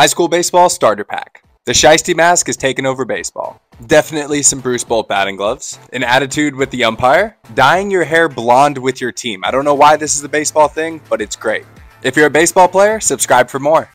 High school baseball starter pack. The Shiesty mask has taken over baseball. Definitely some Bruce Bolt batting gloves. An attitude with the umpire. Dyeing your hair blonde with your team. I don't know why this is a baseball thing, but it's great. If you're a baseball player, subscribe for more.